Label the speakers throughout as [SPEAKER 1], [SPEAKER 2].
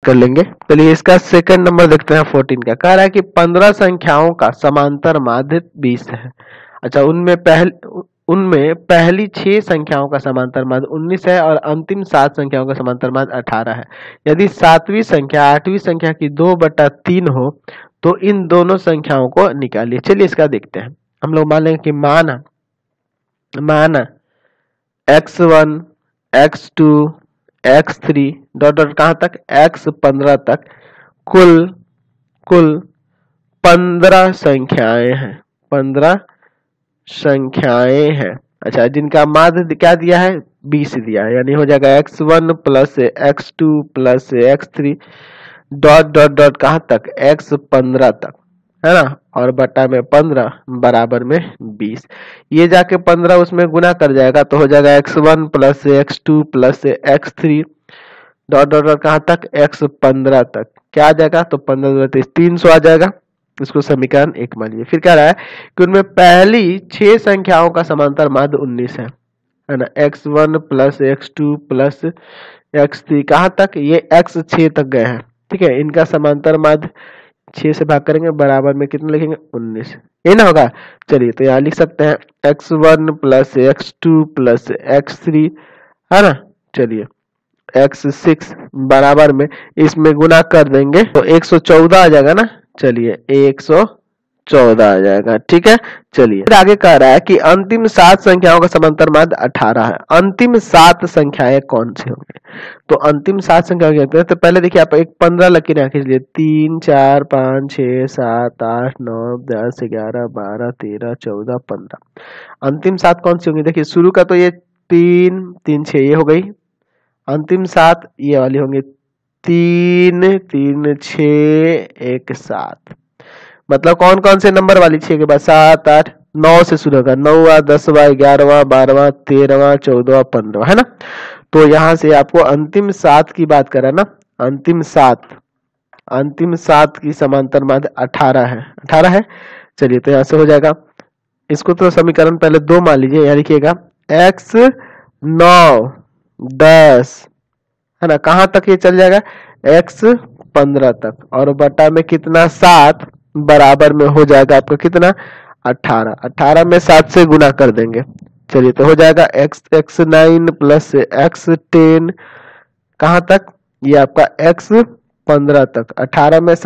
[SPEAKER 1] कर लेंगे। चलिए इसका सेकंड नंबर देखते हैं 14 का। कह रहा है कि 15 संख्याओं का समांतर माध्य 20 है। अच्छा, उनमें पहली 6 संख्याओं का समांतर माध्य 19 है और अंतिम 7 संख्याओं का समांतर माध्य 18 है। यदि 7वीं संख्या 8वीं संख्या की 2/3 हो तो इन दोनों संख्याओं को निकालिए। चलिए इसका देखते हैं। हम लोग मान लेंगे कि मान x1 x2 x3 dot dot कहां तक x15 तक कुल 15 संख्याएं हैं। 15 संख्याएं हैं। अच्छा, जिनका माध्य क्या दिया है 20 दिया है, यानी हो जाएगा x1 plus x2 plus x3 dot dot dot कहां तक x15 तक, है ना, और बटा में 15 बराबर में 20। ये जाके 15 उसमें गुना कर जाएगा तो हो जाएगा x1 plus x2 plus x3 dot dot dot कहां तक x15 तक। क्या आ जाएगा तो 15 300 आ जाएगा। इसको समीकरण 1 मान लीजिए। फिर कह रहा है कि उनमें पहली 6 संख्याओं का समांतर माध्य 19 है ना। x1 plus x2 plus x3 कहां तक, ये x6 तक गए हैं। ठीक है, इनका समांतर माध्य 6 से भाग करेंगे बराबर में कितना लिखेंगे 19, ये ना होगा। चलिए तो यहाँ लिख सकते हैं x1 plus x2 plus x3, है ना। चलिए x6 बराबर में इसमें गुना कर देंगे तो 114 आ जाएगा ना। चलिए 114 आ जाएगा। ठीक है, चलिए फिर आगे कह रहा है कि अंतिम 7 संख्याओं का समांतर माध्य 18 है। अंतिम 7 संख्याएं कौन सी होंगी, तो अंतिम 7 संख्या कहते हैं। तो पहले देखिए आप एक 15 लकीर खींच लिए, 3 4 5 6 7 8 9 10 11 12 13 14 15। अंतिम 7 कौन सी होंगी, देखिए शुरू का तो ये 3 3 6 ये हो गई। अंतिम 7 ये वाली होंगी 3 3 6 1 7। मतलब कौन कौन से नंबर वाली 6 के बाद 7 8 9 से शुरू होगा, 9वां 10वां 11वां 12वां 13वां 14वां 15वां, है ना। तो यहां से आपको अंतिम 7 की बात करा ना, अंतिम 7 की समांतर माध्य 18 है। 18 है। चलिए तो यहां से हो जाएगा, इसको तो समीकरण पहले 2 मान लीजिए। यहाँ लिखिएगा x 9 10, है ना, कहां तक ये चल जाएगा x15 तक, और बटा में कितना 7 बराबर में हो जाएगा आपका कितना 18। 18 में 7 से गुना कर देंगे। चलिए तो हो जाएगा x9 प्लस x10 कहां तक, ये आपका x15 तक। 18 में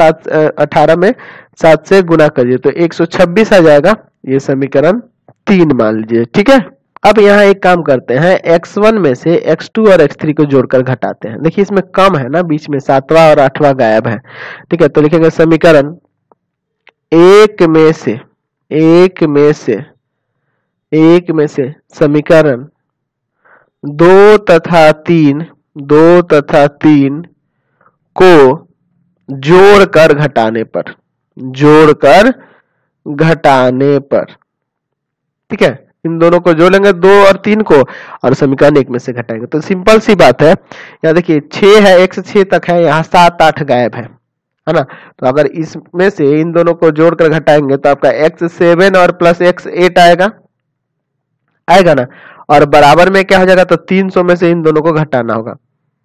[SPEAKER 1] 7 से गुना करिए तो 126 आ जाएगा। ये समीकरण 3 मान लीजिए। ठीक है, अब यहाँ एक काम करते हैं, x1 में से x2 और x3 को जोड़कर घटाते हैं। देखिए इसमें कम है ना, बीच में 7वां और 8वां गायब है। ठीक है, तो लिखेंगे समीकरण एक में से समीकरण 2 तथा 3 को जोड़कर घटाने पर, ठीक है, इन दोनों को जोड़ लेंगे 2 और 3 को, और समीकरण 1 में से घटाएंगे। तो सिंपल सी बात है, यहाँ देखिए 6 है, 1 से 6 तक है, यहाँ 7 8 गायब है ना। तो अगर इसमें से इन दोनों को जोड़कर घटाएंगे तो आपका x7 और प्लस x8 आएगा ना, और बराबर में क्या हो जाएगा, तो 300 में से इन दोनों को घटाना होगा।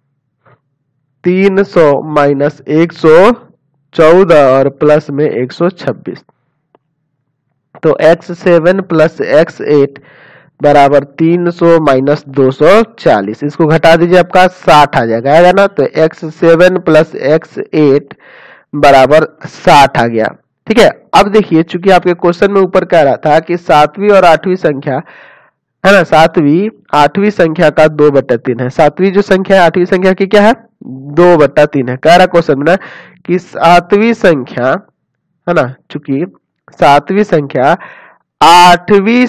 [SPEAKER 1] 300 माइनस 114 और प्लस में 126, तो x7 प्लस x8 बराबर 300 माइनस 240। इसको घटा दीजिए, आपका 60 आ जाएगा ना। तो x7 प्लस x8 बराबर 60 आ गया। ठीक है, अब देखिए चूंकि आपके क्वेश्चन में ऊपर कह रहा था कि 7वीं और 8वीं संख्या, है ना, 7वीं 8वीं संख्या का 2/3 है। 7वीं जो संख्या है 8वीं संख्या की क्या है 2/3 है। कह रहा क्वेश्चन में कि 7वीं संख्या, है ना, चूंकि 7वीं संख्या 8वीं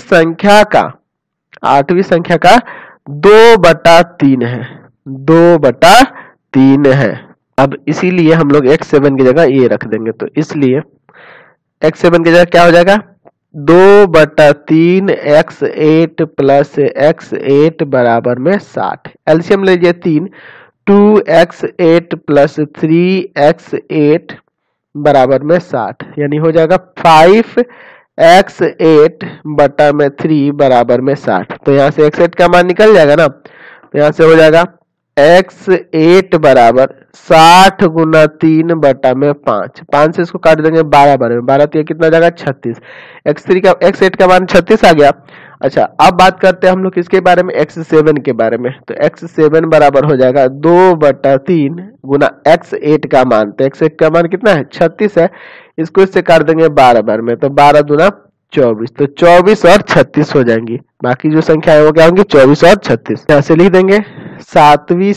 [SPEAKER 1] संख्या का 2/3 है, 2/3 है। अब इसीलिए हम लोग x7 की जगह ये रख देंगे, तो इसलिए x7 की जगह क्या हो जाएगा 2/3 x8 प्लस x8 बराबर में 60। एलसीएम ले लीजिए 3, 2x8 प्लस 3x8 बराबर में 60, यानी हो जाएगा 5x8 बटा में 3 बराबर में 60। तो यहाँ से x8 का मान निकल जाएगा ना, तो यहाँ से हो जाएगा x8 बराबर 60 गुना 3 बटा में 5, 5 से इसको काट देंगे 12 बार में, 12 तो कितना जाएगा 36, x8 का मान 36 आ गया। अच्छा अब बात करते हैं हम लोग किसके बारे में, x7 के बारे में। तो x7 बराबर हो जाएगा 2 बटा 3 गुना x8 का मान, तो x8 का मान कितना है 36 है, इसको इससे काट देंगे 12 बार में, तो 12 दूना 24, तो 24 और 36 हो जाएंगी। बाकी जो संख्या है वो क्या होंगी 24 और 36। यहां से लिख देंगे सातवीं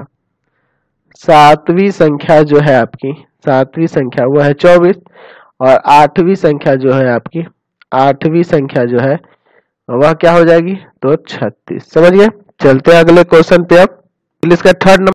[SPEAKER 1] संख्या जो है आपकी, सातवीं संख्या वो है 24, और आठवीं संख्या जो है आपकी, आठवीं संख्या जो है वह क्या हो जाएगी तो 36। समझ गए। चलते हैं अगले क्वेश्चन पे। अब इसका थर्ड नंबर